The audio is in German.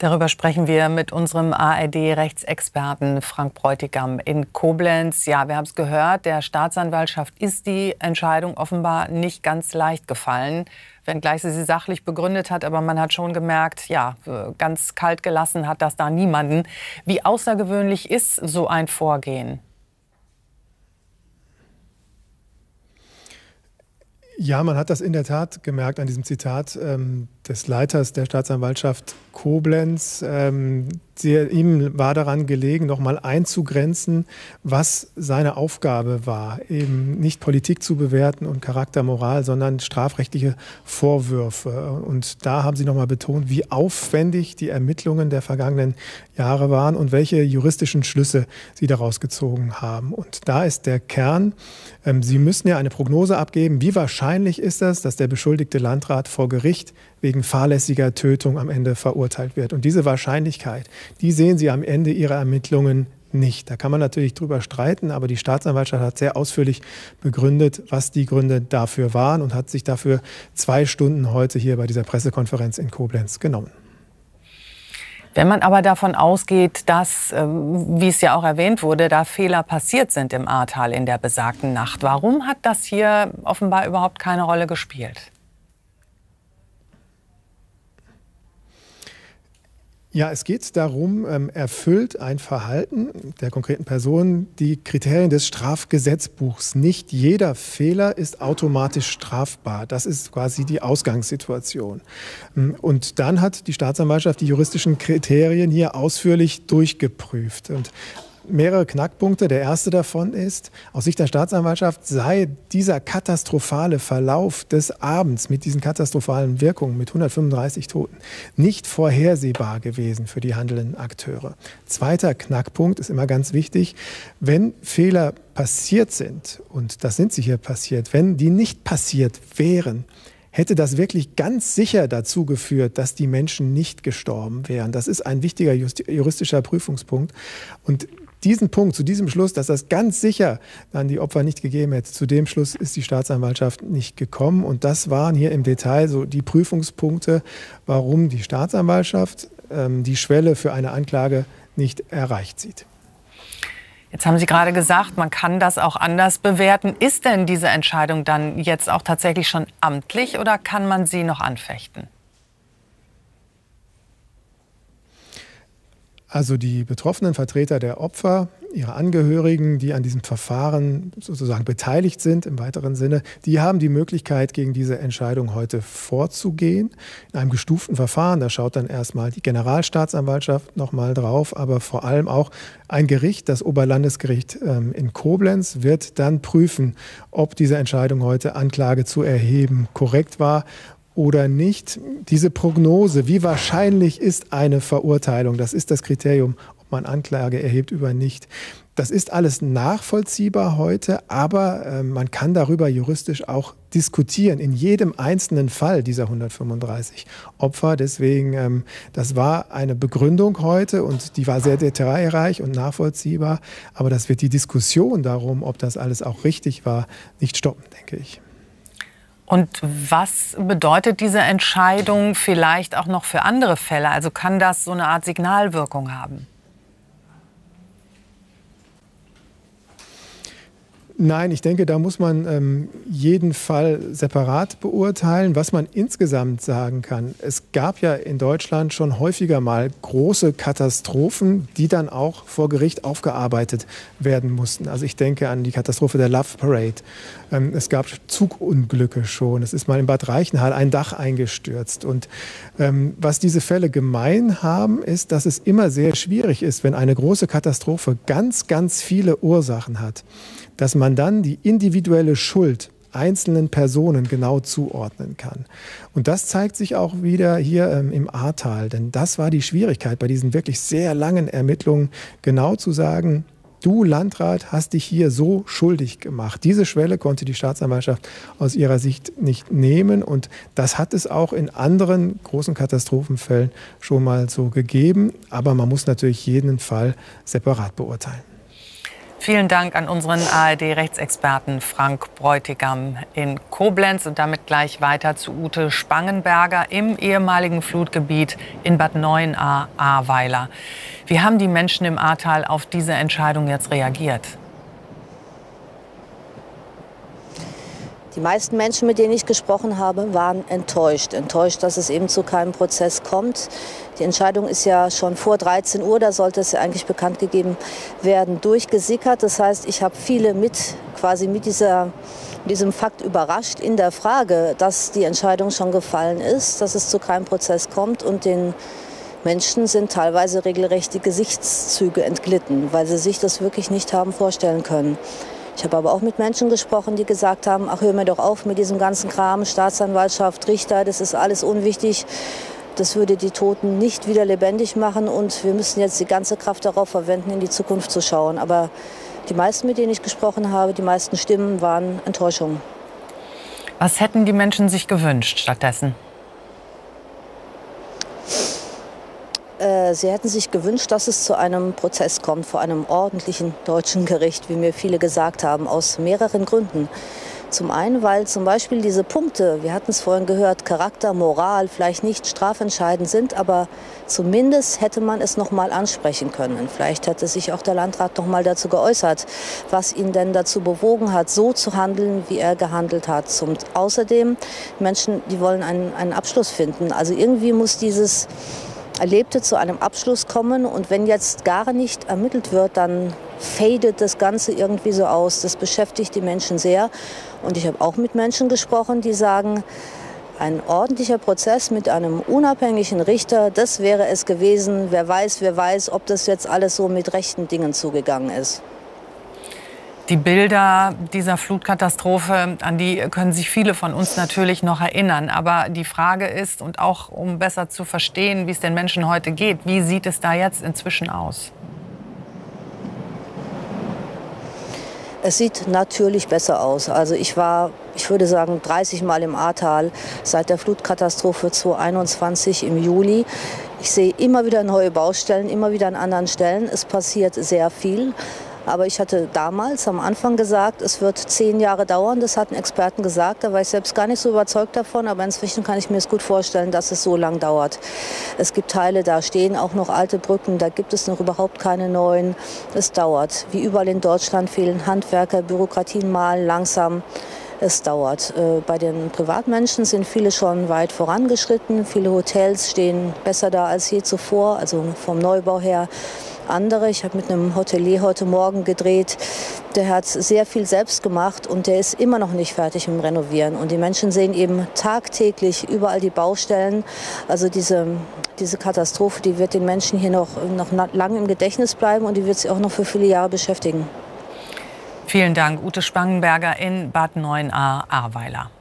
Darüber sprechen wir mit unserem ARD-Rechtsexperten Frank Bräutigam in Koblenz. Ja, wir haben es gehört, der Staatsanwaltschaft ist die Entscheidung offenbar nicht ganz leicht gefallen, wenngleich sie sachlich begründet hat. Aber man hat schon gemerkt, ja, ganz kalt gelassen hat das da niemanden. Wie außergewöhnlich ist so ein Vorgehen? Ja, man hat das in der Tat gemerkt an diesem Zitat des Leiters der Staatsanwaltschaft Koblenz. Ihm war daran gelegen, noch mal einzugrenzen, was seine Aufgabe war. Eben nicht Politik zu bewerten und Charaktermoral, sondern strafrechtliche Vorwürfe. Und da haben Sie noch mal betont, wie aufwendig die Ermittlungen der vergangenen Jahre waren und welche juristischen Schlüsse Sie daraus gezogen haben. Und da ist der Kern. Sie müssen ja eine Prognose abgeben. Wie wahrscheinlich ist das, dass der beschuldigte Landrat vor Gericht wegen fahrlässiger Tötung am Ende verurteilt wird? Und diese Wahrscheinlichkeit, die sehen Sie am Ende Ihrer Ermittlungen nicht. Da kann man natürlich drüber streiten, aber die Staatsanwaltschaft hat sehr ausführlich begründet, was die Gründe dafür waren und hat sich dafür 2 Stunden heute hier bei dieser Pressekonferenz in Koblenz genommen. Wenn man aber davon ausgeht, dass, wie es ja auch erwähnt wurde, da Fehler passiert sind im Ahrtal in der besagten Nacht, warum hat das hier offenbar überhaupt keine Rolle gespielt? Ja, es geht darum, erfüllt ein Verhalten der konkreten Person die Kriterien des Strafgesetzbuchs. Nicht jeder Fehler ist automatisch strafbar. Das ist quasi die Ausgangssituation. Und dann hat die Staatsanwaltschaft die juristischen Kriterien hier ausführlich durchgeprüft. Und mehrere Knackpunkte. Der erste davon ist, aus Sicht der Staatsanwaltschaft sei dieser katastrophale Verlauf des Abends mit diesen katastrophalen Wirkungen mit 135 Toten nicht vorhersehbar gewesen für die handelnden Akteure. Zweiter Knackpunkt ist immer ganz wichtig, wenn Fehler passiert sind, und das sind sie hier passiert, wenn die nicht passiert wären, hätte das wirklich ganz sicher dazu geführt, dass die Menschen nicht gestorben wären. Das ist ein wichtiger juristischer Prüfungspunkt. Und diesen Punkt, zu diesem Schluss, dass das ganz sicher dann die Opfer nicht gegeben hätte, zu dem Schluss ist die Staatsanwaltschaft nicht gekommen. Und das waren hier im Detail so die Prüfungspunkte, warum die Staatsanwaltschaft die Schwelle für eine Anklage nicht erreicht sieht. Jetzt haben Sie gerade gesagt, man kann das auch anders bewerten. Ist denn diese Entscheidung dann jetzt auch tatsächlich schon amtlich oder kann man sie noch anfechten? Also die betroffenen Vertreter der Opfer, ihre Angehörigen, die an diesem Verfahren sozusagen beteiligt sind im weiteren Sinne, die haben die Möglichkeit, gegen diese Entscheidung heute vorzugehen. In einem gestuften Verfahren, da schaut dann erstmal die Generalstaatsanwaltschaft noch mal drauf, aber vor allem auch ein Gericht, das Oberlandesgericht in Koblenz, wird dann prüfen, ob diese Entscheidung heute, Anklage zu erheben, korrekt war oder nicht. Diese Prognose, wie wahrscheinlich ist eine Verurteilung, das ist das Kriterium, ob man Anklage erhebt oder nicht. Das ist alles nachvollziehbar heute, aber man kann darüber juristisch auch diskutieren, in jedem einzelnen Fall dieser 135 Opfer. Deswegen, das war eine Begründung heute und die war sehr detailreich und nachvollziehbar. Aber das wird die Diskussion darum, ob das alles auch richtig war, nicht stoppen, denke ich. Und was bedeutet diese Entscheidung vielleicht auch noch für andere Fälle? Also kann das so eine Art Signalwirkung haben? Nein, ich denke, da muss man jeden Fall separat beurteilen. Was man insgesamt sagen kann, es gab ja in Deutschland schon häufiger mal große Katastrophen, die dann auch vor Gericht aufgearbeitet werden mussten. Also ich denke an die Katastrophe der Love Parade. Es gab Zugunglücke schon. Es ist mal in Bad Reichenhall ein Dach eingestürzt. Und was diese Fälle gemein haben, ist, dass es immer sehr schwierig ist, wenn eine große Katastrophe ganz, ganz viele Ursachen hat, dass man dann die individuelle Schuld einzelnen Personen genau zuordnen kann. Und das zeigt sich auch wieder hier im Ahrtal. Denn das war die Schwierigkeit bei diesen wirklich sehr langen Ermittlungen, genau zu sagen, du Landrat hast dich hier so schuldig gemacht. Diese Schwelle konnte die Staatsanwaltschaft aus ihrer Sicht nicht nehmen. Und das hat es auch in anderen großen Katastrophenfällen schon mal so gegeben. Aber man muss natürlich jeden Fall separat beurteilen. Vielen Dank an unseren ARD-Rechtsexperten Frank Bräutigam in Koblenz und damit gleich weiter zu Ute Spangenberger im ehemaligen Flutgebiet in Bad Neuenahr-Ahrweiler. Wie haben die Menschen im Ahrtal auf diese Entscheidung jetzt reagiert? Die meisten Menschen, mit denen ich gesprochen habe, waren enttäuscht. Enttäuscht, dass es eben zu keinem Prozess kommt. Die Entscheidung ist ja schon vor 13 Uhr, da sollte es ja eigentlich bekannt gegeben werden, durchgesickert. Das heißt, ich habe viele mit diesem Fakt überrascht in der Frage, dass die Entscheidung schon gefallen ist, dass es zu keinem Prozess kommt. Und den Menschen sind teilweise regelrecht die Gesichtszüge entglitten, weil sie sich das wirklich nicht haben vorstellen können. Ich habe aber auch mit Menschen gesprochen, die gesagt haben, ach, hör mir doch auf mit diesem ganzen Kram, Staatsanwaltschaft, Richter, das ist alles unwichtig. Das würde die Toten nicht wieder lebendig machen und wir müssen jetzt die ganze Kraft darauf verwenden, in die Zukunft zu schauen. Aber die meisten, mit denen ich gesprochen habe, die meisten Stimmen waren Enttäuschung. Was hätten die Menschen sich gewünscht stattdessen? Sie hätten sich gewünscht, dass es zu einem Prozess kommt vor einem ordentlichen deutschen Gericht, wie mir viele gesagt haben, aus mehreren Gründen. Zum einen, weil zum Beispiel diese Punkte, wir hatten es vorhin gehört, Charakter, Moral, vielleicht nicht strafentscheidend sind, aber zumindest hätte man es noch mal ansprechen können. Vielleicht hätte sich auch der Landrat noch mal dazu geäußert, was ihn denn dazu bewogen hat, so zu handeln, wie er gehandelt hat. Und außerdem, Menschen, die wollen einen Abschluss finden. Also irgendwie muss dieses Erlebte zu einem Abschluss kommen und wenn jetzt gar nicht ermittelt wird, dann fadet das Ganze irgendwie so aus. Das beschäftigt die Menschen sehr und ich habe auch mit Menschen gesprochen, die sagen, ein ordentlicher Prozess mit einem unabhängigen Richter, das wäre es gewesen. Wer weiß, ob das jetzt alles so mit rechten Dingen zugegangen ist. Die Bilder dieser Flutkatastrophe, an die können sich viele von uns natürlich noch erinnern. Aber die Frage ist, und auch um besser zu verstehen, wie es den Menschen heute geht, wie sieht es da jetzt inzwischen aus? Es sieht natürlich besser aus. Also ich würde sagen, 30 Mal im Ahrtal seit der Flutkatastrophe 2021 im Juli. Ich sehe immer wieder neue Baustellen, immer wieder an anderen Stellen. Es passiert sehr viel. Aber ich hatte damals am Anfang gesagt, es wird 10 Jahre dauern. Das hatten Experten gesagt. Da war ich selbst gar nicht so überzeugt davon. Aber inzwischen kann ich mir es gut vorstellen, dass es so lang dauert. Es gibt Teile, da stehen auch noch alte Brücken. Da gibt es noch überhaupt keine neuen. Es dauert. Wie überall in Deutschland fehlen Handwerker, Bürokratien malen langsam. Es dauert. Bei den Privatmenschen sind viele schon weit vorangeschritten. Viele Hotels stehen besser da als je zuvor, also vom Neubau her. Andere, ich habe mit einem Hotelier heute Morgen gedreht, der hat sehr viel selbst gemacht und der ist immer noch nicht fertig mit dem Renovieren. Und die Menschen sehen eben tagtäglich überall die Baustellen. Also diese Katastrophe, die wird den Menschen hier noch lange im Gedächtnis bleiben und die wird sie auch noch für viele Jahre beschäftigen. Vielen Dank, Ute Spangenberger in Bad Neuenahr-Ahrweiler.